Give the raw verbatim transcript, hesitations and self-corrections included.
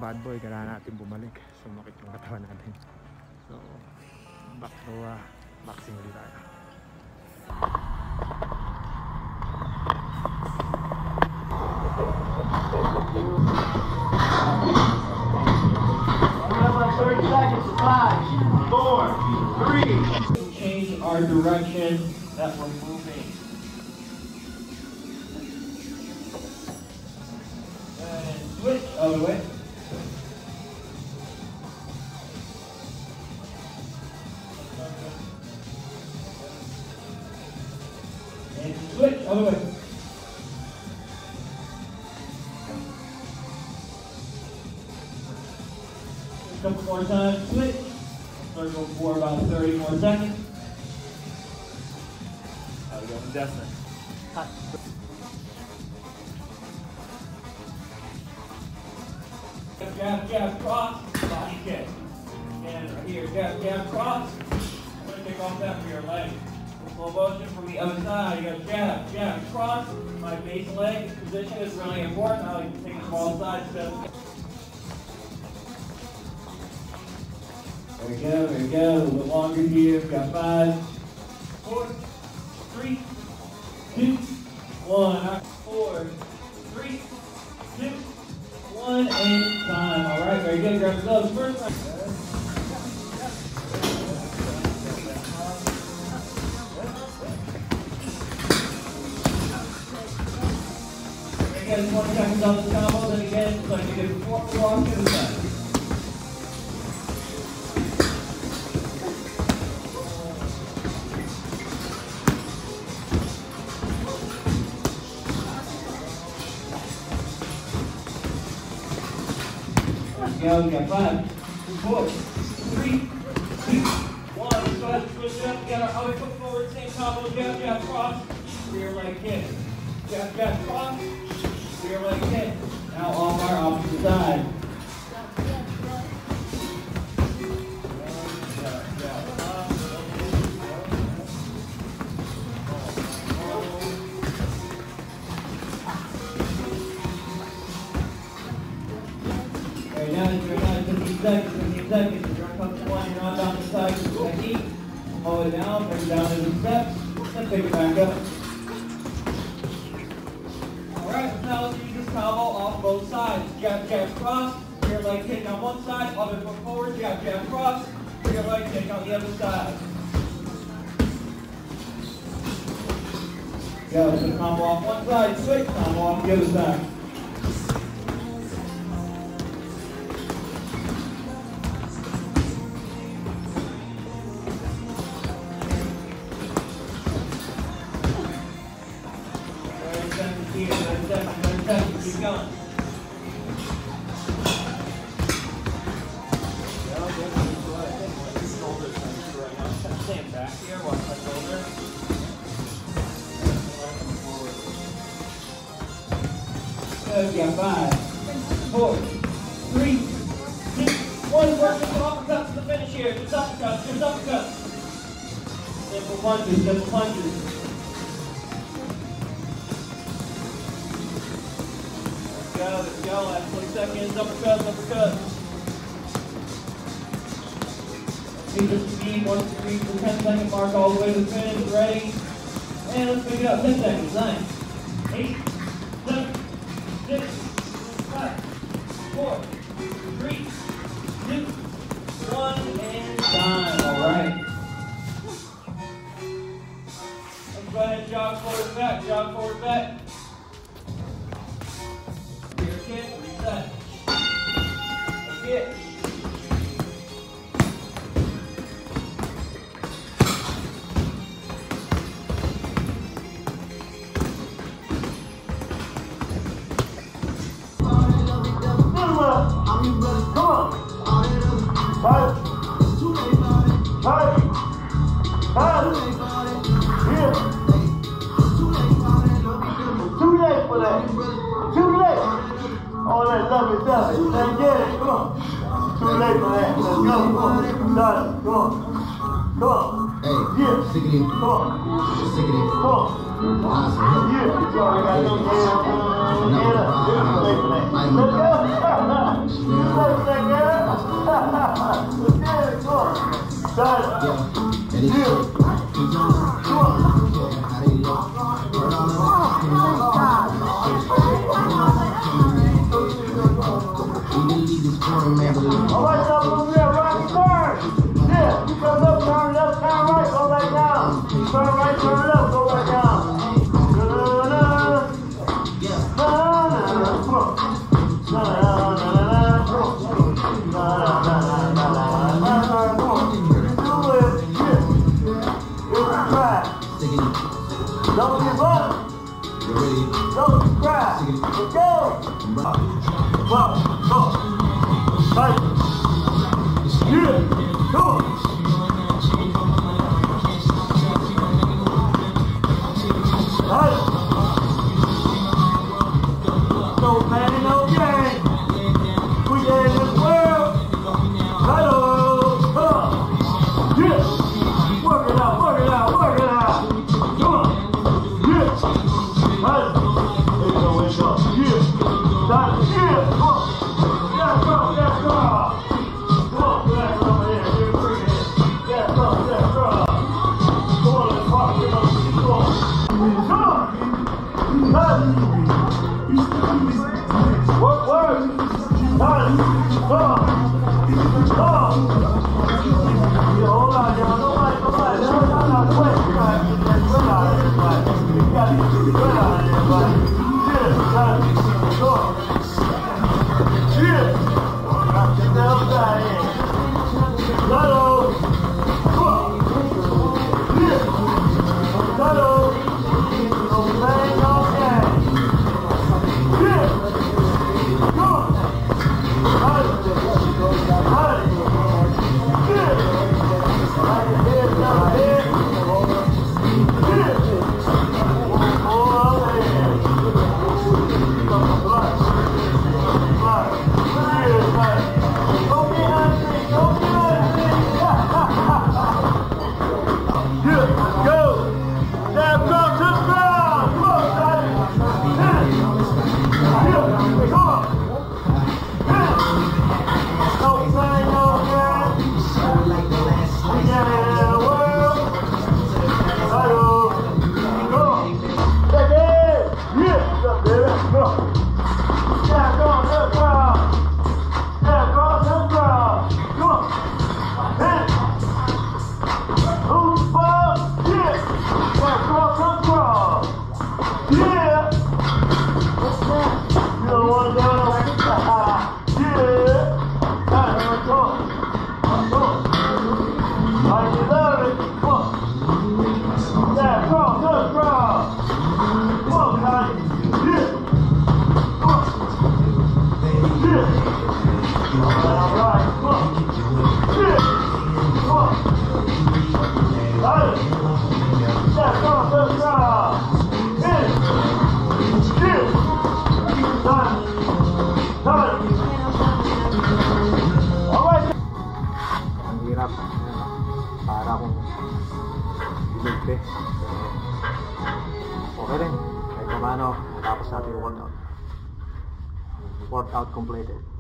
bad boy, kailangan natin bumalik. Sumakit yung katawan natin. So, back to uh, boxing ulit tayo. thirty seconds. Five, four, three. Change our direction that we're moving. And switch other way. And switch other way. A couple more times, switch. Circle for about thirty more seconds. How we go from Destin? Hot. Jab, jab, cross, body kick. And right here, jab, jab, cross. I'm going to kick off that for your leg. Slow motion from the other side. You go jab, jab, cross. My base leg position is really important. I like to take it from all sides. There we go, there we go. A little bit longer here. We've got five, four, three, two, one. All right. Four, three, two, one, and time. All right, very good. Grab the gloves first time. Again, twenty seconds on the combo, then again, so I can get four walk to the side. Go, we got five, four, three, two, one. Let's go ahead and switch it up. We got our other foot forward, same combo, jab, jab, cross, rear leg kick. Jab, jab, cross, rear leg kick. Now off our opposite side. Very nice, very nice. fifteen seconds, fifteen seconds. You're going to come to one, you're on down the side with the technique. Hold it down, bring it down to the steps, then pick it back up. Alright, now let's use this combo off both sides. Jab, jab, cross, rear leg kick on one side, other foot forward, jab, jab, cross, rear leg kick on the other side. Go, so combo off one side, switch, combo off the other side. Keep going. Stand back here, watch my shoulder. Good, you got five, four, three, two, one. Work with the uppercuts to the finish here. Just uppercuts, just uppercuts. Simple punches, simple punches. Go, let's go, last twenty seconds, uppercut, uppercut. See the speed once you reach the ten second mark all the way to the finish, ready? And let's pick it up, ten seconds, nine, eight, seven, six, five, four, three, two, one, and time, all right. Let's go ahead and jog forward back, jog forward back. Kick, reset. Kick. All that love is done. Let's get it. Come on. Too late for that. Let's go. Come on. Done. Come on. Come on. Hey, Yeah. stick it in. Come on. Stick it in. Come on. Nice. Yeah. You already got no game. Get up. Let's go. Let's go, girl. Yeah, come on. Done. Yeah. And it's Yeah. Come on. how they look. Turn on the we didn't leave this corner, man, but it's All right, so move there, right turn. Yeah, you come up, turn left, turn right, go back down. Turn right, turn left, go back down. Da-da-da-da. Da-da-da-da. Come on. Da-da-da-da-da. Come on. Da-da-da-da-da-da. Come on. You do it. Yeah. It's a try. stick it in. Don't give up. You ready? Don't cry. Let's go. Come on. Come on. Hey. Yeah. Come on. Hey. No pain, no gain. We get in this world. Hello. Come on. Yeah. Work it out, work it out, work it out. Come on. Yeah. Hey. There you go, there you go. Yeah. That's it. Come on. Let's go, let's go. Come on, let's go over here. Here, bring it in. Let's go, let's go. Come on, let's rock it up. Come on. Come on. Hey. Work, work. Hey. Come on. Come on. Yeah, hold on, y'all. Nobody, nobody. No, no, no. Wait. You gotta get that sweat out of everybody. You gotta get the sweat out of everybody. Yeah, hey. Come on. Yeah. Get the hell out of here. Hello. Come on. Yeah. Hello. No pain, no gain. Yeah. Come on. Hey. Hey. Yeah. Right here, down here. Yeah. Oh, yeah. Come on. Blood. Yeah, right. Don't get angry. Don't get angry. Yeah. Go. Now go to the ground. Come on, Johnny. Yeah. Yeah. Come on. Yeah. No pain, no gain. We got it in the world. Hello. Come on. Take it. Yeah. Up there. Let's go. Yeah, go on, let's go. Yeah, go on, let's go. Come on. Hey. Who's the ball? Yeah. Yeah, go on, let's go. Yeah. You don't want to go on. Yeah. Hey, come on. Come on. Like you love it. Come on. Yeah, go on, let's go. Come on, guys. Yeah. Come on. Yeah. All right, come on. Yeah. Come on. Hey. Yeah, come on, let's go. Yeah. Yeah. Done. Done. All right. Ang hirap. Ayan, para akong bilugte. Okay rin. Kahit paano, natapos natin yung workout. Workout completed.